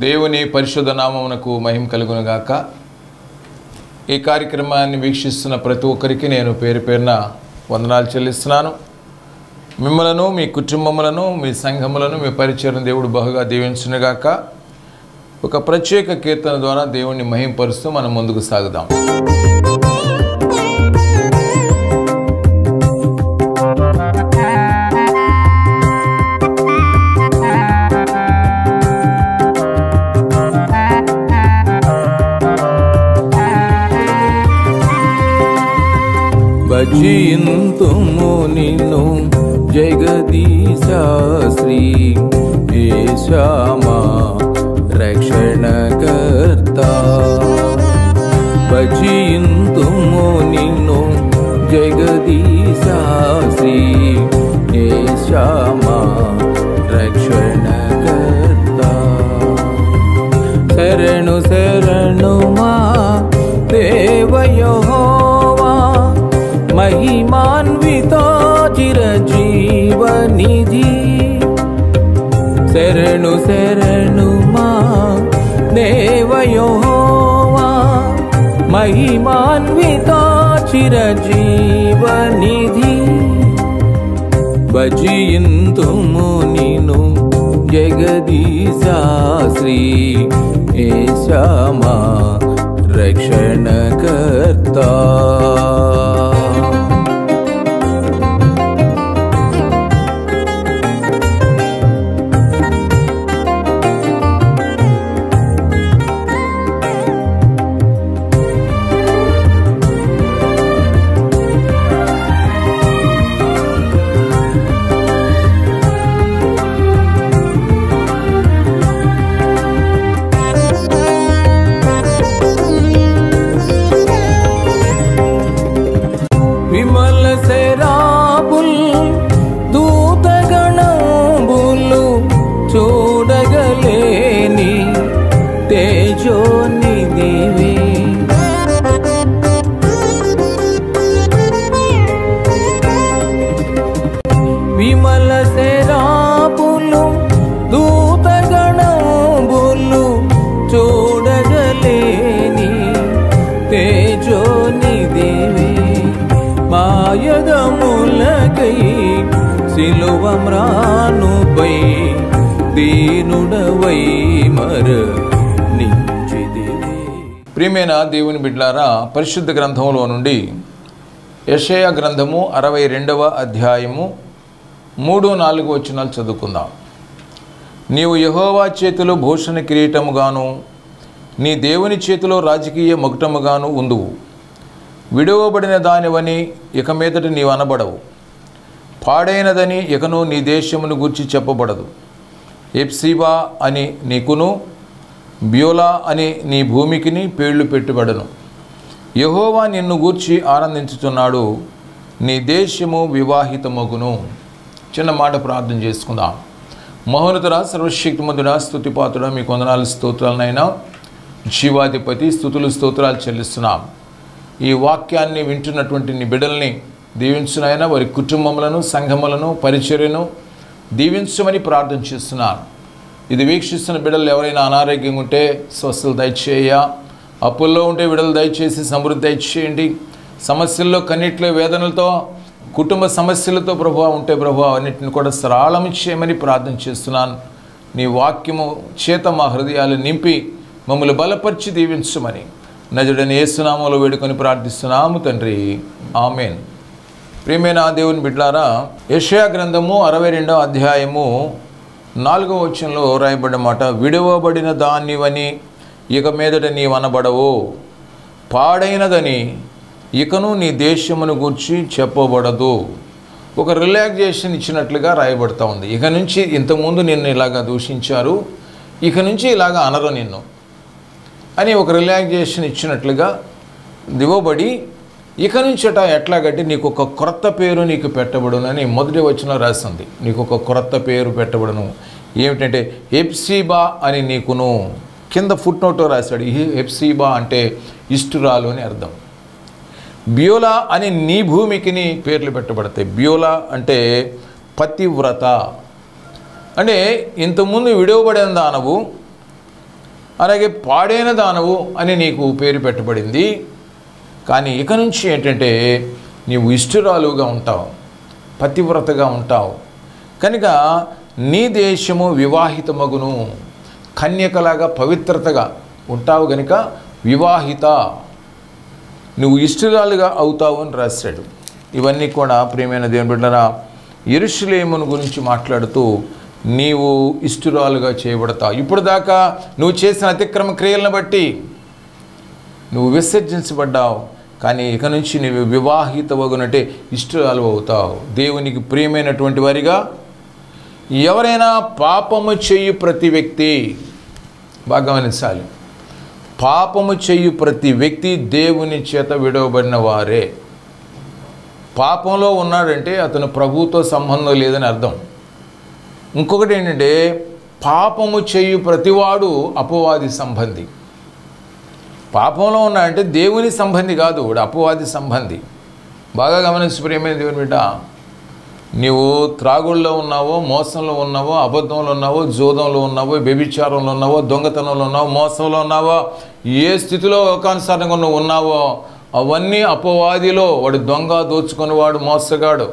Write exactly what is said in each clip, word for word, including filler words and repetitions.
దేవుని పరిశుద్ధ నామమునకు మహిమ కలుగును గాక. ఈ కార్యక్రమాన్ని వీక్షిస్తున్న ప్రతి ఒక్కరికి నేను పేరు పేరున వందనాలు చెల్లిస్తున్నాను. మిమ్మలను, మీ కుటుంబములను, మీ సంఘములను, మీ పరిచయం దేవుడు బహుగా దీవించును గాక. ఒక ప్రత్యేక కీర్తన ద్వారా దేవుణ్ణి మహింపరుస్తూ మనం ముందుకు సాగుదాం. భజింతుము నిన్ను జగదీశ శ్రీ యేషమా రక్షణకర్త. భజింతుము నిన్ను జగదీశ శ్రీ యేషమా రక్షణకర్త. శరణు శరణు మా దేవ యెహోవా, महिमान्वित चिरजीवनिधि. शरणु शरणु मा देव यहोवा, महिमान्वित चिरजीवनिधि. भजिंतुमु निन्नु जगदीश श्री యేషమా रक्षणकर्ता. విమల శరాబుల్ దూతగణంబులు చూడగలేని తేజోనిధివి. విమల శరాబులు దూతగణంబులు చూడగలేని తేజోనిధివి. మాయదములకై సిలువ మ్రానుపై దీనుడవై మరణించితివి. ప్రియమైన దేవుని బిడ్డలారా, పరిశుద్ధ గ్రంథంలో నుండి యెషయా గ్రంథము అరవై రెండవ అధ్యాయము మూడు నాలుగు వచనాలు చదువుకుందాం. నీవు యెహోవా చేతిలో భూషణ కిరీటముగాను, నీ దేవుని చేతిలో రాజకీయ మకుటముగాను ఉందువు. విడువబడిన దానివని ఇక మీదట నీవు అనబడవు. పాడైనదని ఇకను నీ దేశమును గూర్చి చెప్పబడదు. ఎప్సిబా అని నీకును, బ్యోలా అని నీ భూమికిని పేర్లు పెట్టుబడను. యెహోవా నిన్ను గూర్చి ఆనందించుతున్నాడు, నీ దేశము వివాహితమగును. చిన్న మాట ప్రార్థన చేసుకుందాం. మహోన్నతుడా, సర్వశక్తిమంతుడా, స్తుతిపాత్రుడా, మీకు వందనాలు స్తోత్రాలనైనా. జీవాధిపతి, స్తుతులు స్తోత్రాలు చెల్లిస్తున్నాం. ఈ వాక్యాన్ని వింటున్నటువంటి నీ బిడ్డల్ని దీవించునైనా, వారి కుటుంబములను, సంఘములను, పరిచర్యను దీవించమని ప్రార్థన చేస్తున్నాను. ఇది వీక్షిస్తున్న బిడ్డలు ఎవరైనా అనారోగ్యంగా ఉంటే స్వస్థలు దయచేయ, అప్పుల్లో ఉంటే విడుదల దయచేసి సమృద్ధి దయచేయండి. సమస్యల్లో, కన్నిట్లో, వేదనలతో, కుటుంబ సమస్యలతో ప్రభువా ఉంటే ప్రభువా అన్నిటిని కూడా సరళం చేయమని ప్రార్థన చేస్తున్నాను. నీ వాక్యము చేత మా హృదయాలు నింపి మమ్మల్ని బలపరిచి దీవించమని నజరుడైన యేసునామములో వేడుకొని ప్రార్థిస్తున్నాము తండ్రి, ఆమేన్. ప్రియమైన దేవుని బిడ్డలారా, యెషయా గ్రంథము అరవై రెండవ అధ్యాయము నాలుగవ వచనంలో రాయబడిన మాట, విడువబడిన దానివని ఇక మీదట నీవు అనబడవు. పాడైనదని ఇకను నీ దేశమును గూర్చి చెప్పబడదు. ఒక రిలాక్సేషన్ ఇచ్చినట్లుగా రాయబడతా ఉంది. ఇక నుంచి ఇంతకుముందు నిన్ను ఇలాగా దూషించారు, ఇక నుంచి ఇలాగా అనరు నిన్ను అని ఒక రిలాక్సేషన్ ఇచ్చినట్లుగా దివబడి ఇక నుంచట ఎట్లాగంటే నీకు ఒక క్రొత్త పేరు నీకు పెట్టబడును అని మొదటి వచనంలో రాసింది. నీకు ఒక క్రొత్త పేరు పెట్టబడును. ఏమిటంటే ఎప్సిబా అని నీకును. కింద ఫుట్ నోట్లో రాశాడు. ఈ ఎప్సిబా అంటే ఇష్టురాలు అని అర్థం. బ్యోలా అని నీ భూమికిని పేర్లు పెట్టబడతాయి. బ్యోలా అంటే పతివ్రత. అంటే ఇంతకుముందు విడవబడిన దానవు, అలాగే పాడైన దానవు అని నీకు పేరు పెట్టబడింది. కానీ ఇక నుంచి ఏంటంటే నీవు ఇష్టురాలుగా ఉంటావు, పతివ్రతగా ఉంటావు. కనుక నీ దేశము వివాహితమగును, కన్యకలాగా పవిత్రతగా ఉంటావు గనుక వివాహిత, నువ్వు ఇష్టురాలుగా అవుతావు అని రాశాడు. ఇవన్నీ కూడా ప్రియమైన దేవుని బిడ్డలారా యెరూషలేమును గురించి మాట్లాడుతూ నీవు ఇష్టురాలుగా చేయబడతావు. ఇప్పుడు దాకా నువ్వు చేసిన అతిక్రమ క్రియలను బట్టి నువ్వు విసర్జించబడ్డావు. కానీ ఇక నుంచి నువ్వు వివాహితవగునంటే ఇష్టురాలు అవుతావు. దేవునికి ప్రియమైనటువంటి వారిగా ఎవరైనా పాపము చేయు ప్రతి వ్యక్తి, బాగా గమనించాలి, పాపము చేయు ప్రతి వ్యక్తి దేవుని చేత విడవబడిన వారే. పాపంలో ఉన్నాడంటే అతను ప్రభువుతో సంబంధం లేదని అర్థం. ఇంకొకటి ఏంటంటే పాపము చేయు ప్రతివాడు అపవాది సంబంధి. పాపంలో ఉన్నాడంటే దేవుని సంబంధి కాదు, వాడు అపవాది సంబంధి. బాగా గమనించి ప్రియమైన దేవుని బిడ్డ, నీవు త్రాగుల్లో ఉన్నావో, మోసంలో ఉన్నావో, అబద్ధంలో ఉన్నావో, జోదంలో ఉన్నావో, వ్యభిచారంలో ఉన్నావో, దొంగతనంలో ఉన్నావో, మోసంలో ఉన్నావో, ఏ స్థితిలో ఒకానుసారంగా నువ్వు ఉన్నావో అవన్నీ అపవాదిలో. వాడు దొంగ, దోచుకునేవాడు, మోసగాడు.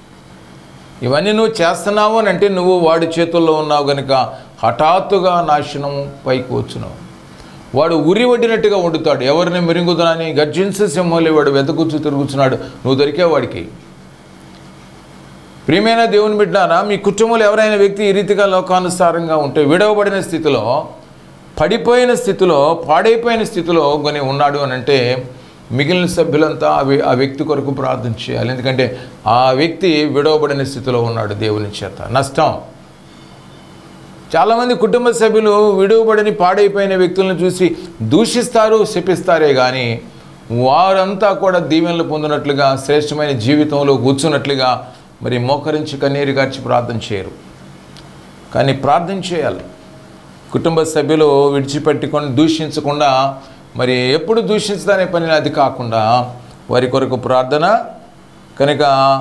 ఇవన్నీ నువ్వు చేస్తున్నావు అని అంటే నువ్వు వాడి చేతుల్లో ఉన్నావు కనుక హఠాత్తుగా నాశనం పైకి వచ్చును. వాడు ఉరి వడ్డినట్టుగా వండుతాడు. ఎవరిని మిరింగుదనని గర్జించే సింహంలో వాడు వెతకుచ్చు తిరుగుతున్నాడు, నువ్వు దొరికే వాడికి. ప్రియమైన దేవుని బిడ్డారా, మీ కుటుంబంలో ఎవరైనా వ్యక్తి ఈ రీతిగా లోకానుసారంగా ఉంటే, విడవబడిన స్థితిలో, పడిపోయిన స్థితిలో, పాడైపోయిన స్థితిలో కొని ఉన్నాడు అని అంటే మిగిలిన సభ్యులంతా ఆ వ్యక్తి కొరకు ప్రార్థన చేయాలి. ఎందుకంటే ఆ వ్యక్తి విడవబడిన స్థితిలో ఉన్నాడు దేవుని చేత. నష్టం. చాలామంది కుటుంబ సభ్యులు విడవబడిని పాడైపోయిన వ్యక్తులను చూసి దూషిస్తారు, శపిస్తారే కానీ వారంతా కూడా దీవెనలు పొందినట్లుగా, శ్రేష్టమైన జీవితంలో కూర్చున్నట్లుగా మరి మోకరించి కన్నీరు గార్చి ప్రార్థన చేయరు. కానీ ప్రార్థన చేయాలి. కుటుంబ సభ్యులు విడిచిపెట్టుకొని దూషించకుండా, మరి ఎప్పుడు దూషించదనే పని అది కాకుండా వారి కొరకు ప్రార్థన. కనుక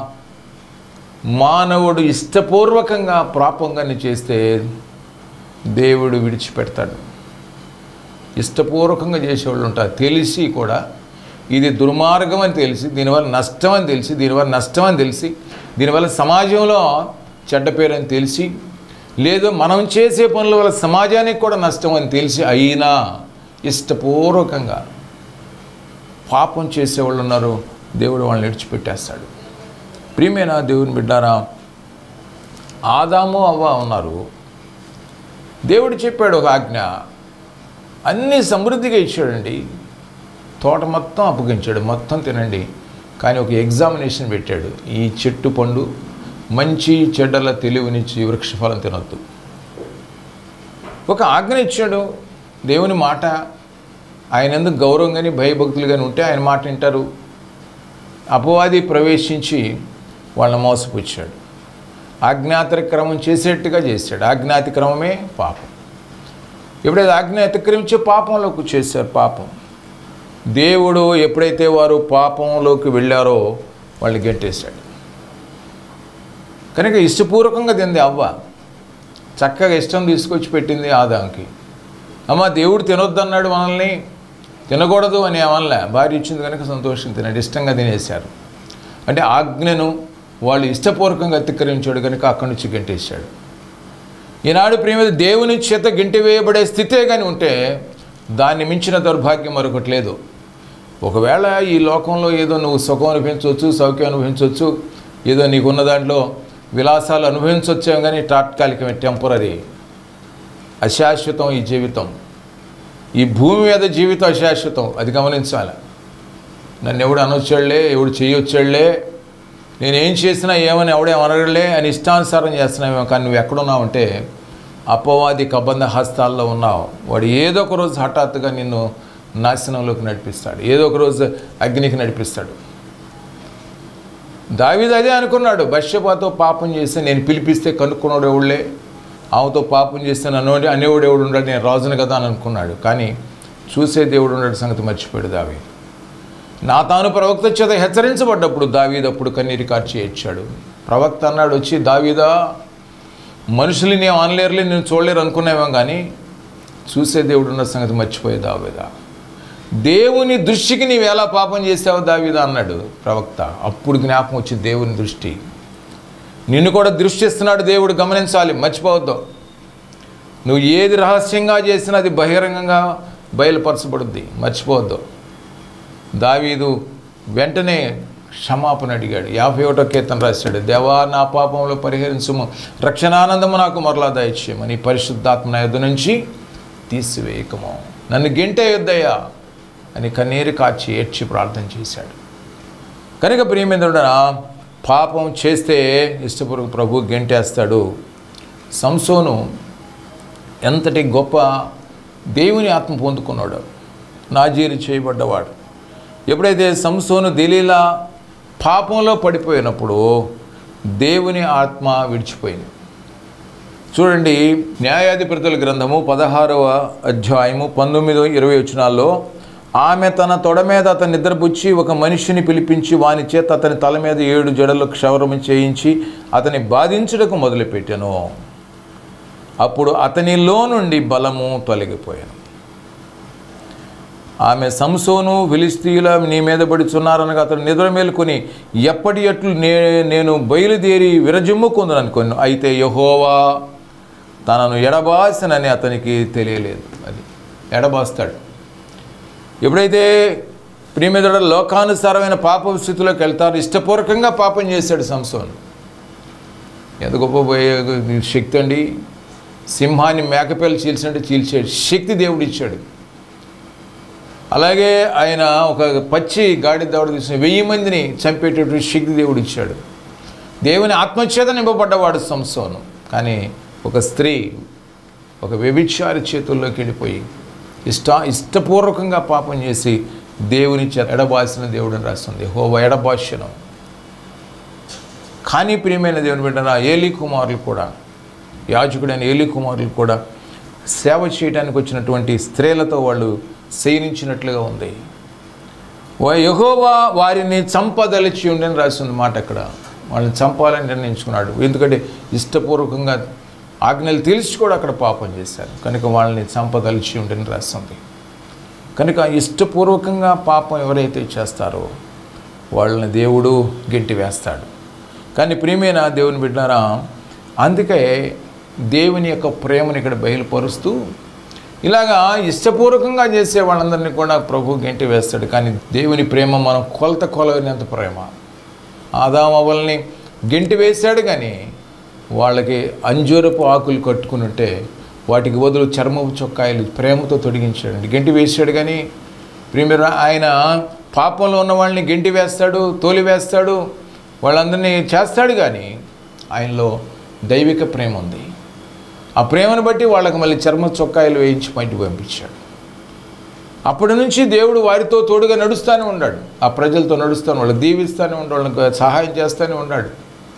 మానవుడు ఇష్టపూర్వకంగా పాపంగాన్ని చేస్తే దేవుడు విడిచిపెడతాడు. ఇష్టపూర్వకంగా చేసేవాళ్ళు ఉంటారు, తెలిసి కూడా ఇది దుర్మార్గం అని తెలిసి, దీనివల్ల నష్టం అని తెలిసి, దీనివల్ల నష్టం అని తెలిసి, దీనివల్ల సమాజంలో చెడ్డ పేరు అని తెలిసి, లేదు మనం చేసే పనుల వల్ల సమాజానికి కూడా నష్టం అని తెలిసి అయినా ఇష్టపూర్వకంగా పాపం చేసేవాళ్ళు ఉన్నారు. దేవుడు వాళ్ళని విడిచిపెట్టేస్తాడు. ప్రియమైన దేవుని బిడ్డారా, ఆదాము అవ్వ ఉన్నారు. దేవుడు చెప్పాడు ఒక ఆజ్ఞ, అన్నీ సమృద్ధిగా ఇచ్చాడండి. తోట మొత్తం అప్పగించాడు, మొత్తం తినండి. కానీ ఒక ఎగ్జామినేషన్ పెట్టాడు, ఈ చెట్టు పండు మంచి చెడ్డల తెలివినిచ్చి వృక్షఫలం తినొద్దు. ఒక ఆజ్ఞ ఇచ్చాడు. దేవుని మాట ఆయన ఎందుకు గౌరవం కానీ భయభక్తులు కానీ ఉంటే ఆయన మాట వింటారు. అపవాది ప్రవేశించి వాళ్ళని మోసపుచ్చాడు. ఆజ్ఞాతిక్రమం చేసేట్టుగా చేశాడు. ఆజ్ఞాతిక్రమమే పాపం. ఎప్పుడైతే ఆజ్ఞ అతిక్రమించే పాపంలోకి చేశారు. పాపం దేవుడు ఎప్పుడైతే వారు పాపంలోకి వెళ్ళారో వాళ్ళని గెట్టేశాడు. కనుక ఇష్టపూర్వకంగా తింది అవ్వ, చక్కగా ఇష్టం తీసుకొచ్చి పెట్టింది ఆదాంకి. అమ్మ దేవుడు తినొద్దన్నాడు, మనల్ని తినకూడదు అని ఏమనలే. భార్య ఇచ్చింది కనుక సంతోషం తినండి, ఇష్టంగా తినేశారు. అంటే ఆజ్ఞను వాళ్ళు ఇష్టపూర్వకంగా అతిక్రమించాడు కనుక అక్కడి నుంచి గెంటేశాడు. ఈనాడు ప్రియమైన దేవుని చేత గెంటి వేయబడే స్థితే కానీ ఉంటే దాన్ని మించిన దౌర్భాగ్యం మరొకటి లేదు. ఒకవేళ ఈ లోకంలో ఏదో నువ్వు సుఖం అనుభవించవచ్చు, సౌఖ్యం అనుభవించవచ్చు, ఏదో నీకున్న దాంట్లో విలాసాలు అనుభవించవచ్చావు, కానీ తాత్కాలికమే, టెంపరీ, అశాశ్వతం ఈ జీవితం. ఈ భూమి మీద జీవితం అశాశ్వతం, అది గమనించాలి. నన్ను ఎవడు అనొచ్చాడులే, ఎవడు చేయొచ్చాడులే, నేనేం చేసినా ఏమని ఎవడేం అనగలే అని ఇష్టానుసారం చేస్తున్నావేమో. కానీ నువ్వు ఎక్కడున్నావంటే అపవాది కబంధ హస్తాల్లో ఉన్నావు. వాడు ఏదో ఒక రోజు హఠాత్తుగా నిన్ను నాశనంలోకి నడిపిస్తాడు, ఏదో ఒక రోజు అగ్నికి నడిపిస్తాడు. దావీదు అదే అనుకున్నాడు. బత్షెబతో పాపం చేస్తే నేను పిలిపిస్తే కనుక్కున్నాడు ఎవడులే, ఆమెతో పాపం చేస్తే నన్ను అనేవాడు ఎవడు ఉన్నాడు, నేను రాజును కదా అని అనుకున్నాడు. కానీ చూసే దేవుడు ఉన్నాడు సంగతి మర్చిపోయాడు దావీదు. నాతాను ప్రవక్త చేత హెచ్చరించబడ్డప్పుడు దావీదు అప్పుడు కన్నీరు కార్చి ఏడ్చాడు. ప్రవక్త అన్నాడు వచ్చి, దావీదా, మనుషులు నేను అనలేరులే, నేను చూడలేరు అనుకున్నావేమో, కానీ చూసే దేవుడు ఉన్న సంగతి మర్చిపోయే దావీదా. దేవుని దృష్టికి నీవు ఎలా పాపం చేసావు దావీదా అన్నాడు ప్రవక్త. అప్పుడు జ్ఞాపకం వచ్చింది దేవుని దృష్టి. నిన్ను కూడా దృష్టిస్తున్నాడు దేవుడు, గమనించాలి, మర్చిపోవద్దు. నువ్వు ఏది రహస్యంగా చేసినా అది బహిరంగంగా బయలుపరచబడుద్ది, మర్చిపోవద్దు. దావీదు వెంటనే క్షమాపణ అడిగాడు. యాభై ఒకటో కీర్తన రాశాడు, దేవా నా పాపంలో పరిహరించుము, రక్షణానందము నాకు మరలా దయచేయము, నీ పరిశుద్ధాత్మ నా యొద్ద నుంచి తీసివేయకము, నన్ను గెంటే యొద్దయ్యా అని కన్నీరు కాచి ఏడ్చి ప్రార్థన చేశాడు. కనుక ప్రియమిత్రుడా, పాపం చేస్తే ఇష్టపూర్వక ప్రభు గెంటేస్తాడు. సంసోను ఎంతటి గొప్ప దేవుని ఆత్మ పొందుకున్నాడు, నాజీరు చేయబడ్డవాడు. ఎప్పుడైతే సంసోను దెలీలా పాపంలో పడిపోయినప్పుడు దేవుని ఆత్మ విడిచిపోయింది. చూడండి, న్యాయాధిపతుల గ్రంథము పదహారవ అధ్యాయము పంతొమ్మిదో ఇరవై వచనాల్లో, ఆమె తన తొడ మీద అతని నిద్రపుచ్చి ఒక మనిషిని పిలిపించి వాని చేత అతని తల మీద ఏడు జడలు క్షౌరము చేయించి అతని బాధించుటకు మొదలుపెట్టాను. అప్పుడు అతనిలో నుండి బలము తొలగిపోయాను. ఆమె సంసోను ఫిలిష్తీయుల నీ మీద పడుచున్నారనగా అతను నిద్ర మేలుకొని ఎప్పటి ఎట్లు నే నేను బయలుదేరి విరజిమ్ముకుందని అనుకోను. అయితే యెహోవా తనను ఎడబాసనని అతనికి తెలియలేదు. అది ఎడబాస్తాడు. ఎప్పుడైతే ప్రియమిత్రుడు లోకానుసారమైన పాప స్థితిలోకి వెళ్తారో, ఇష్టపూర్వకంగా పాపం చేశాడు సంసోను. ఎంత గొప్ప శక్తి అండి! సింహాన్ని మేకపిల్ల చీల్చినట్టు చీల్చాడు, శక్తి దేవుడు ఇచ్చాడు. అలాగే ఆయన ఒక పచ్చి గాడి దవడ తీసిన వెయ్యి మందిని చంపేటటువంటి శక్తి దేవుడు ఇచ్చాడు. దేవుని ఆత్మచేత నింపబడ్డవాడు సంసోను. కానీ ఒక స్త్రీ ఒక వ్యభిచారి చేతుల్లోకి వెళ్ళిపోయి ఇష్ట ఇష్టపూర్వకంగా పాపం చేసి దేవుని చేత ఎడబాసిన దేవుడిని రాస్తుంది, యెహోవా ఎడబాసెను. కానీ ప్రియమైన దేవుని బిడ్డలారా, ఏలీ కుమారులు కూడా, యాజకుడైన ఏలీ కుమారులు కూడా సేవ చేయడానికి వచ్చినటువంటి స్త్రీలతో వాళ్ళు శయనించినట్లుగా ఉంది. యెహోవా వారిని చంపదలిచి ఉండని రాస్తుంది మాట. అక్కడ వాళ్ళని చంపాలని నిర్ణయించుకున్నాడు. ఎందుకంటే ఇష్టపూర్వకంగా ఆజ్ఞలు తెలిసి కూడా అక్కడ పాపం చేశారు కనుక వాళ్ళని చంపదలిచి ఉండని రాస్తుంది. కనుక ఇష్టపూర్వకంగా పాపం ఎవరైతే చేస్తారో వాళ్ళని దేవుడు గెంటి వేస్తాడు. కానీ ప్రియమైన దేవుని బిడ్డలారా, అందుకే దేవుని యొక్క ప్రేమను ఇక్కడ బయలుపరుస్తూ ఇలాగా ఇష్టపూర్వకంగా చేసే వాళ్ళందరినీ కూడా ప్రభు గెంటి వేస్తాడు. కానీ దేవుని ప్రేమ మనం కొలత కొలవనంత ప్రేమ. ఆదాము అవ్వల్ని గెంటి వేశాడు, కానీ వాళ్ళకి అంజూరపు ఆకులు కట్టుకున్నట్టే వాటికి బదులు చర్మపు చొక్కాయలు ప్రేమతో తొడిగించాడు. గెంటి వేశాడు, కానీ ప్రియమైన ఆయన పాపంలో ఉన్న వాళ్ళని గెంటి వేస్తాడు, తోలి వేస్తాడు, వాళ్ళందరినీ చేస్తాడు. కానీ ఆయనలో దైవిక ప్రేమ ఉంది. ఆ ప్రేమను బట్టి వాళ్ళకి మళ్ళీ చర్మ చొక్కాయలు వేయించి బయటికి పంపించాడు. అప్పటి నుంచి దేవుడు వారితో తోడుగా నడుస్తూనే ఉన్నాడు. ఆ ప్రజలతో నడుస్తాను, వాళ్ళకి దీవిస్తూనే ఉన్నాడు, వాళ్ళకి సహాయం చేస్తూనే ఉన్నాడు.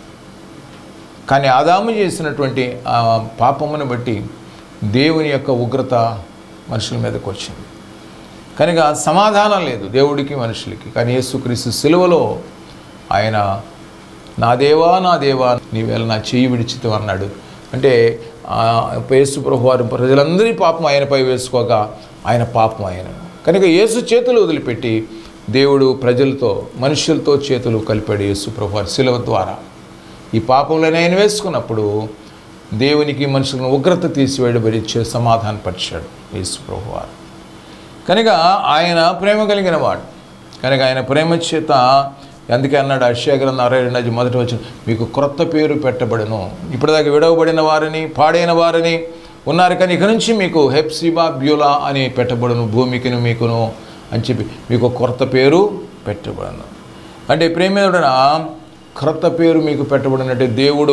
కానీ ఆదాము చేసినటువంటి ఆ పాపమును బట్టి దేవుని యొక్క ఉగ్రత మనుషుల మీదకి వచ్చింది. కనుక సమాధానం లేదు దేవుడికి మనుషులకి. కానీ యేసుక్రీస్తు సిలువలో ఆయన నా దేవా నా దేవా నీవేళ నా చెయ్యి విడిచితే అన్నాడు. అంటే యేసు ప్రభు వారు ప్రజలందరి పాపం ఆయనపై వేసుకోగా ఆయన పాపం ఆయన. కనుక యేసు చేతులు వదిలిపెట్టి దేవుడు ప్రజలతో మనుషులతో చేతులు కలిపాడు యేసు ప్రభు వారి సిలువ ద్వారా. ఈ పాపంలోనే ఆయన వేసుకున్నప్పుడు దేవునికి మనుషులను ఉగ్రత తీసివేయబడిచ్చే సమాధానపరిచాడు యేసు ప్రభు వారు. కనుక ఆయన ప్రేమ కలిగిన వాడు. కనుక ఆయన ప్రేమ చేత అందుకే అన్నాడు యెషయా గ్రంథం అరవై రెండు మొదటి వచనం, మీకు క్రొత్త పేరు పెట్టబడను. ఇప్పటిదాకా విడవబడిన వారిని పాడైన వారిని ఉన్నారు, కానీ ఇక నుంచి మీకు హెప్సిబా బ్యూలా అని పెట్టబడును, భూమికిను మీకును అని చెప్పి మీకు క్రొత్త పేరు పెట్టబడను. అంటే ప్రేమేయుడన క్రొత్త పేరు మీకు పెట్టబడినట్టే దేవుడు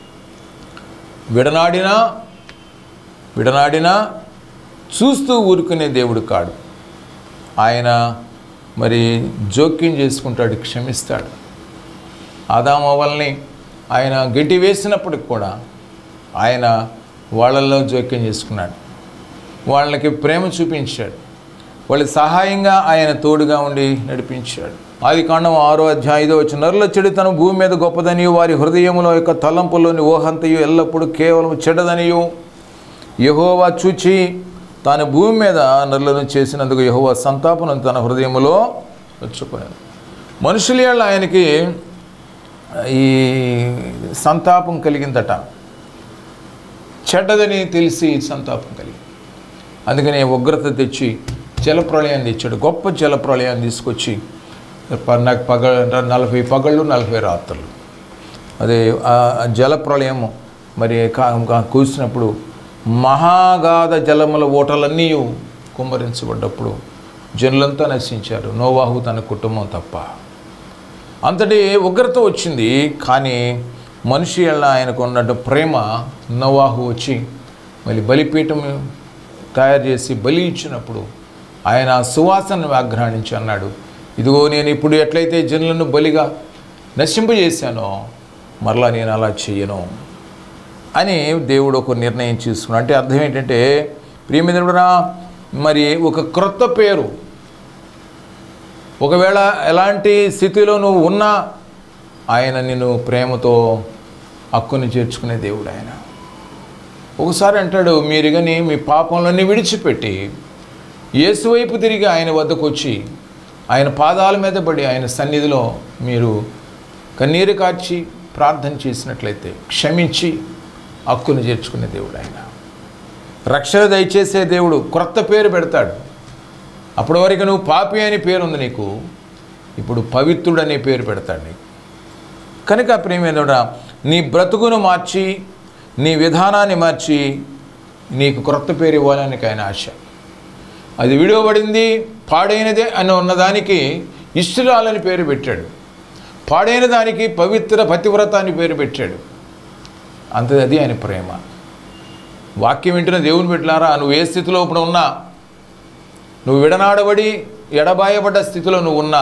విడనాడినా విడనాడినా చూస్తూ ఊరుకునే దేవుడు కాడు. ఆయన మరి జోక్యం చేసుకుంటాడు, క్షమిస్తాడు. ఆదాము అవ్వల్ని ఆయన గెంటి వేసినప్పటికి కూడా ఆయన వాళ్ళల్లో జోక్యం చేసుకున్నాడు, వాళ్ళకి ప్రేమ చూపించాడు, వాళ్ళ సహాయంగా ఆయన తోడుగా ఉండి నడిపించాడు. ఆది కాండం ఆరో అధ్యాయం ఐదో వచనం, నరుల చెడుతనం భూమి మీద గొప్పదనియు వారి హృదయముల యొక్క తలంపులోని ఊహంతయు ఎల్లప్పుడూ కేవలం చెడ్డదనియు యెహోవా చూచి తాను భూమి మీద నరులను చేసినందుకు యెహోవా సంతాపను తన హృదయములో వచ్చుకున్నాడు. మనుషుల యేళ్ళ ఆయనకి ఈ సంతాపం కలిగిందట. చెడ్డదని తెలిసి సంతాపం కలిగింది. అందుకని ఉగ్రత తెచ్చి జలప్రళయాన్ని తెచ్చాడు. గొప్ప జలప్రళయాన్ని తీసుకొచ్చి నాకు పగ నలభై పగళ్ళు నలభై రాత్రులు అదే ఆ జలప్రళయము మరి కూసినప్పుడు మహాగాధ జలముల ఓటలన్నీ కుమ్మరించబడ్డప్పుడు జనులంతా నశించారు, నోవాహు తన కుటుంబం తప్ప. అంతటి ఉగ్రత వచ్చింది. కానీ మనిషి వల్ల ఆయనకు ఉన్నట్టు ప్రేమ నోవాహు వచ్చి మళ్ళీ బలిపీఠం తయారు చేసి బలి ఇచ్చినప్పుడు ఆయన సువాసనను ఆగ్రహించి అన్నాడు, ఇదిగో నేను ఇప్పుడు ఎట్లయితే జనులను బలిగా నశింపజేశానో మరలా నేను అలా చెయ్యను అని దేవుడు ఒక నిర్ణయం తీసుకున్నాడు. అంటే అర్థం ఏంటంటే ప్రియమిత్రుడా, మరి ఒక క్రొత్త పేరు, ఒకవేళ ఎలాంటి స్థితిలో నువ్వు ఉన్నా ఆయన నిన్ను ప్రేమతో హక్కుని చేర్చుకునే దేవుడు ఆయన. ఒకసారి అంటాడు, మీరు కానీ మీ పాపంలన్నీ విడిచిపెట్టి యేసు వైపు తిరిగి ఆయన వద్దకు వచ్చి ఆయన పాదాల మీద పడి ఆయన సన్నిధిలో మీరు కన్నీరు కార్చి ప్రార్థన చేసినట్లయితే క్షమించి హక్కుని చేర్చుకునే దేవుడు ఆయన. రక్షణ దయచేసే దేవుడు. క్రొత్త పేరు పెడతాడు. అప్పటి వరకు నువ్వు పాపి అని పేరు ఉంది నీకు, ఇప్పుడు పవిత్రుడు అనే పేరు పెడతాడు నీకు. కనుక ప్రియమేంద్రుడా, నీ బ్రతుకును మార్చి నీ విధానాన్ని మార్చి నీకు క్రొత్త పేరు ఇవ్వాలని ఆయన ఆశ. అది విడివబడింది పాడైనదే అని ఉన్నదానికి ఇష్టురాలని పేరు పెట్టాడు. పాడైన దానికి పవిత్ర పతివ్రత అని పేరు పెట్టాడు. అంత అది ఆయన ప్రేమ. వాక్యం వింటున్న దేవుని బిడ్డలారా, నువ్వు ఏ స్థితిలో ఇప్పుడు ఉన్నా, నువ్వు విడనాడబడి ఎడబాయబడ్డ స్థితిలో నువ్వు ఉన్నా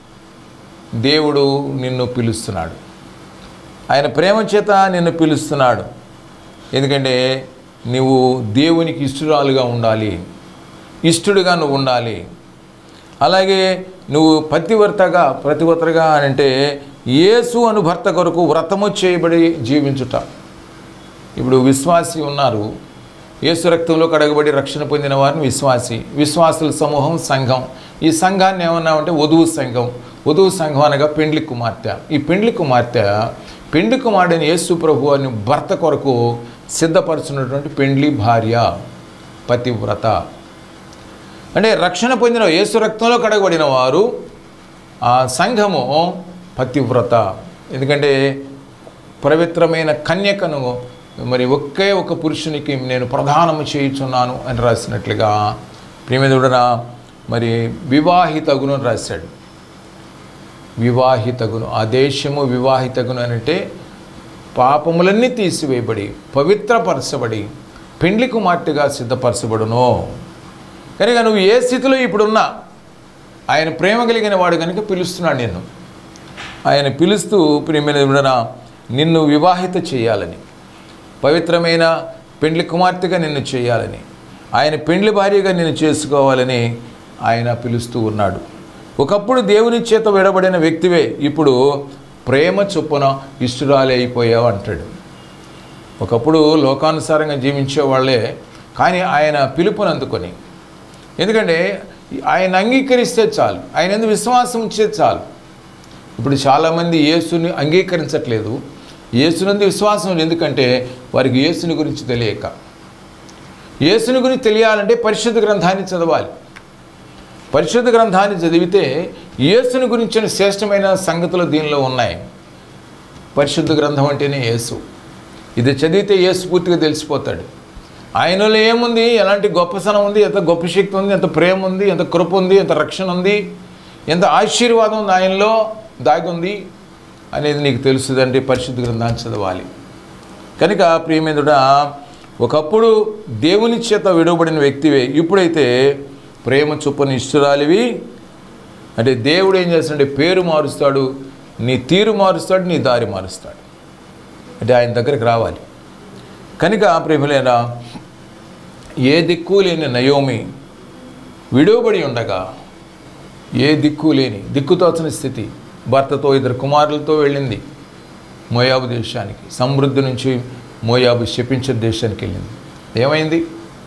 దేవుడు నిన్ను పిలుస్తున్నాడు. ఆయన ప్రేమ చేత నిన్ను పిలుస్తున్నాడు. ఎందుకంటే నువ్వు దేవునికి ఇష్టురాలుగా ఉండాలి, ఇష్టుడిగా నువ్వు ఉండాలి. అలాగే నువ్వు పతివ్రతగా ప్రతివ్రతగా అని అంటే యేసు అను భర్త కొరకు వ్రతము చేయబడి జీవించుట. ఇప్పుడు విశ్వాసి ఉన్నారు, యేసు రక్తంలో కడగబడి రక్షణ పొందిన వారిని విశ్వాసి, విశ్వాసుల సమూహం సంఘం. ఈ సంఘాన్ని ఏమన్నామంటే వధువు సంఘం. వధువు సంఘం అనగా పెండ్లి కుమార్తె. ఈ పెండ్లి కుమార్తె పెండ్లి కుమారుడైన యేసు ప్రభు అని భర్త కొరకు సిద్ధపరుచున్నటువంటి పెండ్లి భార్య, పతివ్రత. అంటే రక్షణ పొందిన యేసు రక్తంలో కడగబడిన వారు ఆ సంఘము పతివ్రత. ఎందుకంటే పవిత్రమైన కన్యకను మరి ఒకే ఒక పురుషునికి నేను ప్రదానము చేయుచున్నాను అని రాసినట్లుగా ప్రియమిత్రుడా మరి వివాహితగును అని రాశాడు. వివాహితగును, ఆ దేశము వివాహితగును అని అంటే పాపములన్నీ తీసివేయబడి పవిత్రపరచబడి పెండ్లి కుమార్తెగా సిద్ధపరచబడును. కనుక నువ్వు ఏ స్థితిలో ఇప్పుడున్నా ఆయన ప్రేమ కలిగిన వాడు కనుక పిలుస్తున్నాడు నిన్ను. ఆయన పిలుస్తూ ప్రియమైన నిన్ను వివాహిత చేయాలని, పవిత్రమైన పెండ్లి కుమార్తెగా నిన్ను చేయాలని, ఆయన పెండ్లి భార్యగా నిన్ను చేసుకోవాలని ఆయన పిలుస్తూ ఉన్నాడు. ఒకప్పుడు దేవుని చేత విడబడిన వ్యక్తివే ఇప్పుడు ప్రేమ చొప్పున ఇష్టురాలే అయిపోయావు అంటాడు. ఒకప్పుడు లోకానుసారంగా జీవించే వాళ్ళే, కానీ ఆయన పిలుపుని అందుకొని, ఎందుకంటే ఆయన అంగీకరిస్తే చాలు, ఆయన ఎందుకు విశ్వాసం ఉంచే చాలు. ఇప్పుడు చాలామంది యేసుని అంగీకరించట్లేదు, యేసునందు విశ్వాసం ఎందుకంటే వారికి యేసుని గురించి తెలియక. యేసుని గురించి తెలియాలంటే పరిశుద్ధ గ్రంథాన్ని చదవాలి. పరిశుద్ధ గ్రంథాన్ని చదివితే యేసుని గురించిన శ్రేష్టమైన సంగతులు దీనిలో ఉన్నాయి. పరిశుద్ధ గ్రంథం అంటేనే యేసు. ఇది చదివితే యేసు పూర్తిగా తెలిసిపోతాడు. ఆయనలో ఏముంది, ఎలాంటి గొప్పతనం ఉంది, ఎంత గొప్ప శక్తి ఉంది, ఎంత ప్రేమ ఉంది, ఎంత కృప ఉంది, ఎంత రక్షణ ఉంది, ఎంత ఆశీర్వాదం ఉంది ఆయనలో దాగి ఉంది అనేది నీకు తెలుస్తుందంటే పరిశుద్ధ గ్రంథాన్ని చదవాలి. కనుక ప్రియమేంద్రుడా, ఒకప్పుడు దేవుని చేత విడవబడిన వ్యక్తివే ఇప్పుడైతే ప్రేమ చొప్పున ఇష్టురాలివి. అంటే దేవుడు ఏం చేస్తాడంటే పేరు మారుస్తాడు, నీ తీరు మారుస్తాడు, నీ దారి మారుస్తాడు. అంటే ఆయన దగ్గరికి రావాలి. కనుక ప్రేమలేనా, ఏ దిక్కు లేని నయోమి విడవబడి ఉండగా, ఏ దిక్కు లేని దిక్కుతోచని స్థితి, భర్తతో ఇద్దరు కుమారులతో వెళ్ళింది మోయాబు దేశానికి. సమృద్ధి నుంచి మోయాబు శపించే దేశానికి వెళ్ళింది. ఏమైంది?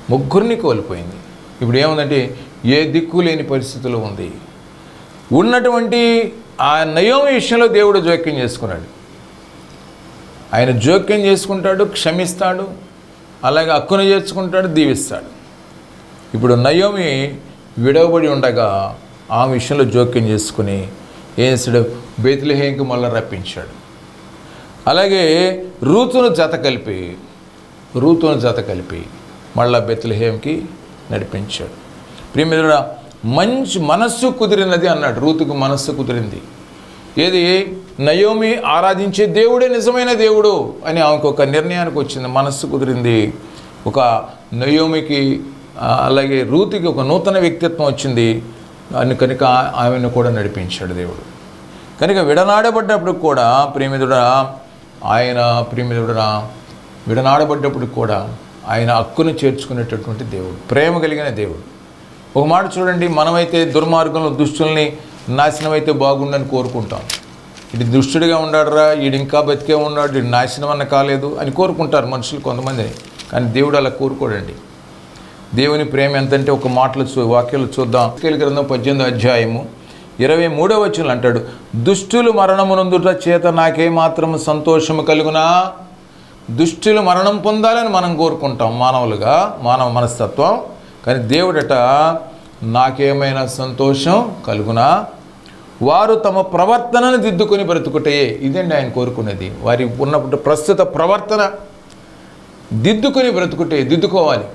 ముగ్గురిని కోల్పోయింది. ఇప్పుడు ఏముందంటే ఏ దిక్కు లేని పరిస్థితిలో ఉంది. ఉన్నటువంటి ఆ నయోమి విషయంలో దేవుడు జోక్యం చేసుకున్నాడు. ఆయన జోక్యం చేసుకుంటాడు, క్షమిస్తాడు, అలాగే హక్కును చేర్చుకుంటాడు, దీవిస్తాడు. ఇప్పుడు నయోమి విడవబడి ఉండగా ఆ విషయంలో జోక్యం చేసుకుని ఏం చేశాడు, బేత్లెహేముకి మళ్ళీ రప్పించాడు. అలాగే రూతును జత కలిపి రూతును జత కలిపి మళ్ళా బేత్లెహేముకి నడిపించాడు. ప్రియమిత్రుడా, మంచి మనస్సు కుదిరినది అన్నాడు. రూతుకు మనస్సు కుదిరింది. ఏది, నయోమి ఆరాధించే దేవుడే నిజమైన దేవుడు అని ఆమెకు ఒక నిర్ణయానికి వచ్చింది. మనస్సు కుదిరింది. ఒక నయోమికి అలాగే రూతుకి ఒక నూతన వ్యక్తిత్వం వచ్చింది. అని కనుక ఆమెను కూడా నడిపించాడు దేవుడు. కనుక విడనాడబడ్డప్పుడు కూడా ప్రియమిత్రుడా, ఆయన ప్రియమిత్రుడా విడనాడబడ్డప్పుడు కూడా ఆయన హక్కును చేర్చుకునేటటువంటి దేవుడు, ప్రేమ కలిగిన దేవుడు. ఒక మాట చూడండి, మనమైతే దుర్మార్గంలో దుష్టుల్ని నాశనం అయితే బాగుండని కోరుకుంటాం. ఇది దుష్టుడిగా ఉన్నాడురా, వీడు ఇంకా బతికే ఉన్నాడు, వీడు నాశనం అన్న కాలేదు అని కోరుకుంటారు మనుషులు కొంతమంది. కానీ దేవుడు అలా కోరుకోడండి. దేవుని ప్రేమ ఎంతంటే ఒక మాటలు చూ వాక్యాలు చూద్దాం. ఎహెజ్కేలు గ్రంథం పద్దెనిమిదో అధ్యాయము ఇరవై మూడవ వచనం అంటాడు, దుష్టులు మరణమునందుట చేత నాకేమాత్రం సంతోషము కలుగునా. దుష్టులు మరణం పొందాలని మనం కోరుకుంటాం మానవులుగా, మానవ మనస్తత్వం. కానీ దేవుడట నాకేమైనా సంతోషం కలుగునా, వారు తమ ప్రవర్తనను దిద్దుకొని బ్రతుకుటే. ఇదండి ఆయన కోరుకునేది. వారి ఉన్నప్పుడు ప్రస్తుత ప్రవర్తన దిద్దుకొని బ్రతుకుటే, దిద్దుకోవాలి.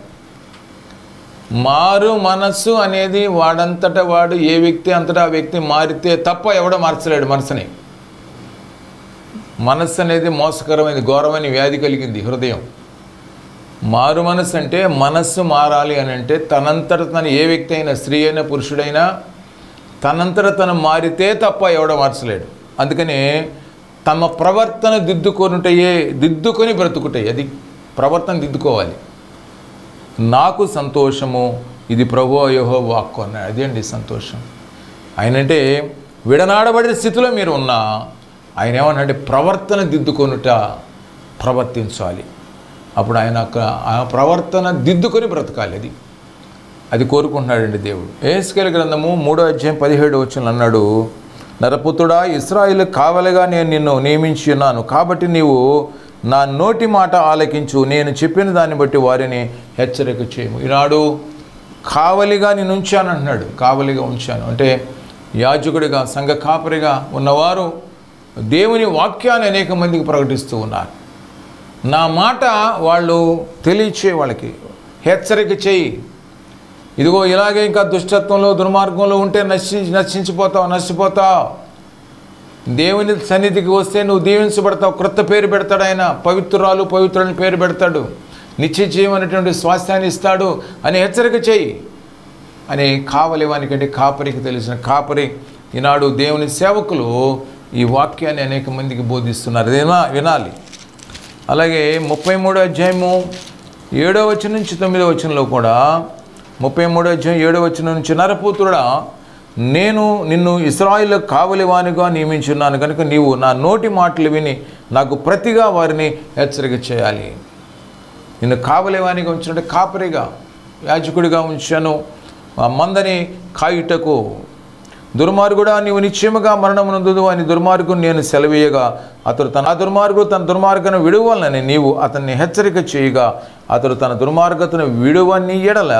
మారు మనస్సు అనేది వాడంతటా వాడు, ఏ వ్యక్తి అంతటా ఆ వ్యక్తి మారితే తప్ప ఎవడో మార్చలేడు మనసుని. మనస్సు అనేది మోసకరమైనది, ఘోరమైన వ్యాధి కలిగింది హృదయం. మారు మనస్సు అంటే మనస్సు మారాలి అని అంటే తనంతట తను, ఏ వ్యక్తి అయినా, స్త్రీ అయినా పురుషుడైనా తనంతట తను మారితే తప్ప ఎవడో మార్చలేడు. అందుకని తమ ప్రవర్తన దిద్దుకొనుటయే, దిద్దుకొని బ్రతుకుటాయి. అది ప్రవర్తన దిద్దుకోవాలి. నాకు సంతోషము, ఇది ప్రభువా యెహోవా వాక్కు అన్నాడు. అదేంటి సంతోషం. ఆయనంటే విడనాడబడిన స్థితిలో మీరు ఉన్నా ఆయన ఏమన్నాడంటే ప్రవర్తన దిద్దుకొనుట, ప్రవర్తించాలి. అప్పుడు ఆయన ఆ ప్రవర్తన దిద్దుకొని బ్రతకాలి. అది అది కోరుకుంటున్నాడండి దేవుడు. ఎహెజ్కేలు గ్రంథము మూడో అధ్యాయం పదిహేడు వచనం అన్నాడు, నరపుత్రుడా, ఇశ్రాయేలు కావలిగా నేను నిన్ను నియమించి ఉన్నాను, కాబట్టి నీవు నా నోటి మాట ఆలకించు, నేను చెప్పిన దాన్ని బట్టి వారిని హెచ్చరిక చేయము. ఈనాడు కావలిగా నేను ఉంచాను అంటున్నాడు. కావలిగా ఉంచాను అంటే యాజకుడిగా, సంఘ కాపరిగా ఉన్నవారు దేవుని వాక్యాన్ని అనేక మందికి ప్రకటిస్తూ ఉన్నారు. నా మాట వాళ్ళు తెలియచే, వాళ్ళకి హెచ్చరిక చేయి. ఇదిగో ఇలాగే ఇంకా దుష్టత్వంలో దుర్మార్గంలో ఉంటే నశి నశించిపోతావు నశిపోతావు దేవుని సన్నిధికి వస్తే నువ్వు దీవించబడతావు. క్రొత్త పేరు పెడతాడు ఆయన, పవిత్రురాలు పవిత్రులని పేరు పెడతాడు, నిత్య జీవం అనేటువంటి స్వాస్థ్యాన్ని ఇస్తాడు అని హెచ్చరిక చేయి అని కావలి వానికంటే కాపరికి తెలిసిన కాపరి. ఈనాడు దేవుని సేవకులు ఈ వాక్యాన్ని అనేక మందికి బోధిస్తున్నారు. అదేనా వినాలి. అలాగే ముప్పై మూడో అధ్యాయము ఏడో వచనం నుంచి తొమ్మిదో వచనంలో కూడా, ముప్పై మూడో అధ్యాయం ఏడో వచనం నుంచి, నరపుత్రుడా, నేను నిన్ను ఇశ్రాయేలు కావలివానిగా నియమించున్నాను కనుక నీవు నా నోటి మాటలు విని నాకు ప్రతిగా వారిని హెచ్చరిక చేయాలి. నిన్ను కావలివానిగా ఉంచినట్టు కాపరిగా, యాజకుడిగా ఉంచాను, ఆ మందని కాయుటకు. దుర్మార్గుడా, నీవు నిశ్చయముగా మరణమునందు అని దుర్మార్గుని నేను సెలవీయగా అతడు తన ఆ దుర్మార్గుడు తన దుర్మార్గను విడువలనని నీవు అతన్ని హెచ్చరిక చేయగా అతడు తన దుర్మార్గతను విడువని ఎడల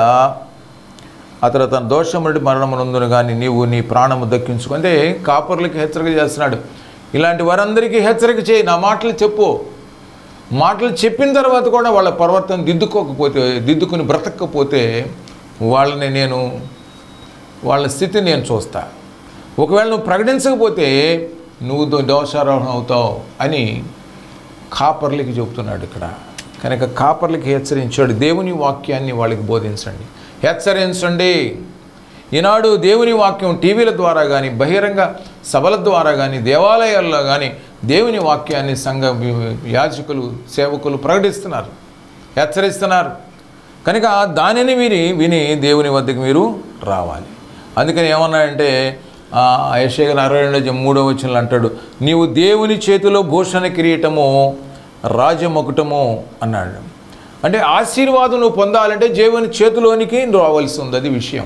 అతడు తన దోషముడి మరణమునందును కానీ నీవు నీ ప్రాణము దక్కించుకో. అంటే కాపర్లకి హెచ్చరిక చేస్తున్నాడు. ఇలాంటి వారందరికీ హెచ్చరిక చేయి, నా మాటలు చెప్పు. మాటలు చెప్పిన తర్వాత కూడా వాళ్ళ ప్రవర్తన దిద్దుకోకపోతే, దిద్దుకుని బ్రతకపోతే వాళ్ళని నేను, వాళ్ళ స్థితిని నేను చూస్తా. ఒకవేళ నువ్వు ప్రకటించకపోతే నువ్వు దోషారోహణ అవుతావు అని కాపర్లకి చెబుతున్నాడు ఇక్కడ. కనుక కాపర్లకి హెచ్చరించాడు. దేవుని వాక్యాన్ని వాళ్ళకి బోధించండి, హెచ్చరించండి. ఈనాడు దేవుని వాక్యం టీవీల ద్వారా కానీ, బహిరంగ సభల ద్వారా కానీ, దేవాలయాల్లో కానీ దేవుని వాక్యాన్ని సంఘ యాజకులు సేవకులు ప్రకటిస్తున్నారు, హెచ్చరిస్తున్నారు. కనుక దానిని విని విని దేవుని వద్దకు మీరు రావాలి. అందుకని ఏమన్నాడంటే యెషయా అరవై రెండు మూడో వచనంలో అంటాడు, నీవు దేవుని చేతిలో భూషణ కిరీటము రాజమొకటము అన్నాడు. అంటే ఆశీర్వాదం నువ్వు పొందాలంటే దేవుని చేతిలోనికి నువ్వు రావాల్సి ఉంది. అది విషయం.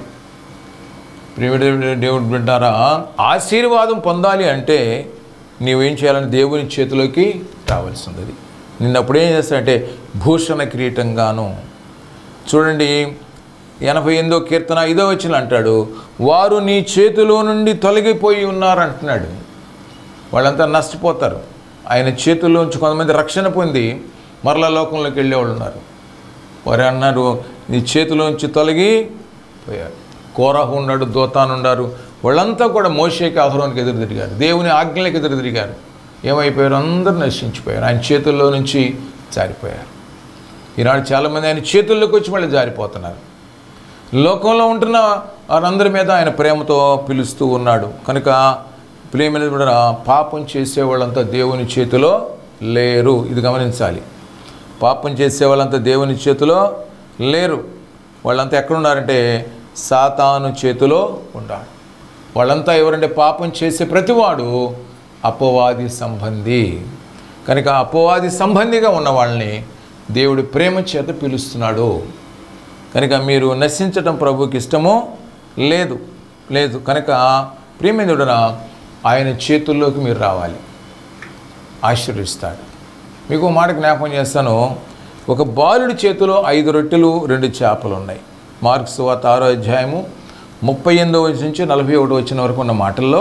ప్రియమైన దేవుడు బిడ్డారా, ఆశీర్వాదం పొందాలి అంటే నీవేం చేయాలంటే దేవుని చేతిలోకి రావాల్సి ఉంది. అది నిన్నప్పుడు ఏం చేస్తాడంటే భూషణ కిరీటంగాను. చూడండి, ఎనభై ఎనిమిదో కీర్తన ఐదో వచనం అంటాడు, వారు నీ చేతిలో నుండి తొలగిపోయి ఉన్నారు అంటున్నాడు. వాళ్ళంతా నష్టపోతారు. ఆయన చేతుల్లోంచి కొంతమంది రక్షణ పొంది మరలా లోకంలోకి వెళ్ళేవాళ్ళు ఉన్నారు. వారు అన్నారు నీ చేతిలోంచి తొలగిపోయారు. కోరహు ఉన్నాడు, దోతాను ఉన్నారు, వాళ్ళంతా కూడా మోషేకి అహరోనుకి ఎదురు తిరిగారు, దేవుని ఆజ్ఞలకు ఎదురు తిరిగారు. ఏమైపోయారు? అందరూ నశించిపోయారు, ఆయన చేతుల్లో నుంచి జారిపోయారు. ఈనాడు చాలామంది ఆయన చేతుల్లోకి వచ్చి మళ్ళీ జారిపోతున్నారు. లోకంలో ఉంటున్న వారందరి మీద ఆయన ప్రేమతో పిలుస్తూ ఉన్నాడు. కనుక ప్రేమ కూడా పాపం చేసేవాళ్ళంతా దేవుని చేతిలో లేరు. ఇది గమనించాలి. పాపం చేసేవాళ్ళంతా దేవుని చేతిలో లేరు. వాళ్ళంతా ఎక్కడున్నారంటే సాతాను చేతిలో ఉన్నాడు. వాళ్ళంతా ఎవరంటే పాపం చేసే ప్రతివాడు అపవాది సంబంధి. కనుక అపవాది సంబంధిగా ఉన్న వాళ్ళని దేవుడి ప్రేమ చేత పిలుస్తున్నాడు. కనుక మీరు నశించటం ప్రభువుకి ఇష్టమో లేదు లేదు కనుక ప్రియమైనడున ఆయన చేతుల్లోకి మీరు రావాలి, ఆశీర్వదిస్తాడు. మీకు మాట జ్ఞాపకం చేస్తాను. ఒక బాలుడి చేతిలో ఐదు రొట్టెలు రెండు చేపలు ఉన్నాయి. మార్కు సువార్త ఆరో అధ్యాయము ముప్పై ఎనిమిదో వచ్చి నుంచి నలభై ఒకటి వచ్చిన వరకు ఉన్న మాటల్లో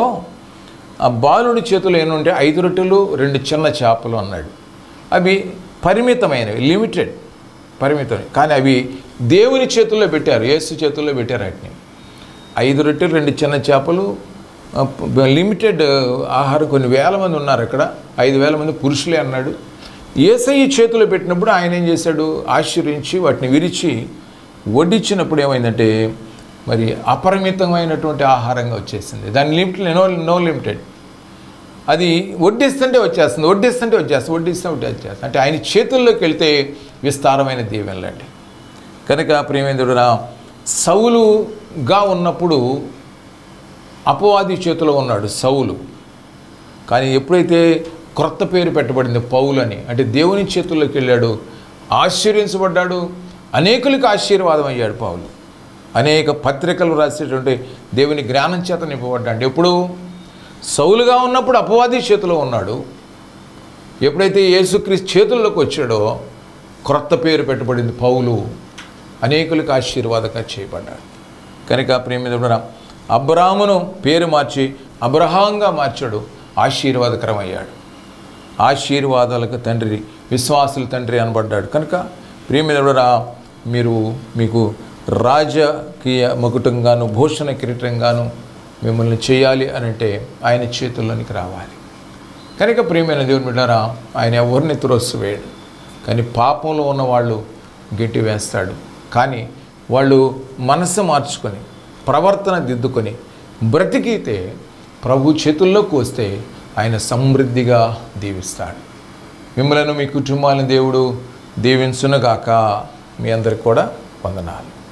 ఆ బాలుడి చేతిలో ఏమంటే ఐదు రొట్టెలు రెండు చిన్న చేపలు అన్నాడు. అవి పరిమితమైనవి, లిమిటెడ్, పరిమితమైనవి. కానీ అవి దేవుని చేతుల్లో పెట్టారు, యేసు చేతుల్లో పెట్టారు. వాటిని ఐదు రొట్టెలు రెండు చిన్న చేపలు, లిమిటెడ్ ఆహారం. కొన్ని వేల మంది ఉన్నారు అక్కడ, ఐదు వేల మంది పురుషులే అన్నాడు. యేసయ్య చేతిలో పెట్టినప్పుడు ఆయన ఏం చేశాడు? ఆశీర్వించి వాటిని విరిచి వడ్డించినప్పుడు ఏమైందంటే మరి అపరిమితమైనటువంటి ఆహారంగా వచ్చేసింది. దాని లిమిట్ నో నో లిమిటెడ్. అది వడ్డిస్తుంటే వచ్చేస్తుంది, వడ్డిస్తుంటే వచ్చేస్తుంది, వడ్డిస్తే వచ్చేస్తుంది. అంటే ఆయన చేతుల్లోకి వెళ్తే విస్తారమైన దీవెనలండి. కనుక ప్రియమేంద్రుడు సౌలుగా ఉన్నప్పుడు అపవాది చేతిలో ఉన్నాడు సౌలు. కానీ ఎప్పుడైతే క్రొత్త పేరు పెట్టబడింది పౌలు అని, అంటే దేవుని చేతుల్లోకి వెళ్ళాడు, ఆశీర్వించబడ్డాడు, అనేకులకు ఆశీర్వాదం అయ్యాడు పౌలు. అనేక పత్రికలు రాసేటువంటి దేవుని జ్ఞానం చేత నింపబడ్డాడు. ఎప్పుడు సౌలుగా ఉన్నప్పుడు అపవాది చేతిలో ఉన్నాడు. ఎప్పుడైతే యేసుక్రీస్తు చేతుల్లోకి వచ్చాడో క్రొత్త పేరు పెట్టబడింది పౌలు, అనేకులకు ఆశీర్వాదంగా చేయబడ్డాడు. కనుక ప్రియమైన అబ్రాహామును పేరు మార్చి అబ్రహాంగా మార్చాడు, ఆశీర్వాదకరమయ్యాడు. ఆశీర్వాదాలకు తండ్రి, విశ్వాసుల తండ్రి అనబడ్డాడు. కనుక ప్రియమైన మీరు మీకు రాజకీయ మకుటంగాను భూషణ కిరీటంగాను మిమ్మల్ని చేయాలి అని అంటే ఆయన చేతుల్లోనికి రావాలి. కనుక ప్రియమైన దేవుని బిడ్డలారా, ఆయన ఎవరిని త్రోసివేయడు. కానీ పాపంలో ఉన్న వాళ్ళు గట్టి వేస్తాడు. కానీ వాళ్ళు మనసు మార్చుకొని ప్రవర్తన దిద్దుకొని బ్రతికితే ప్రభు చేతుల్లోకి వస్తే ఆయన సమృద్ధిగా దీవిస్తాడు. మిమ్మలను మీ కుటుంబాలను దేవుడు దీవించునుగాక. మీ అందరికి కూడా వందనాలు.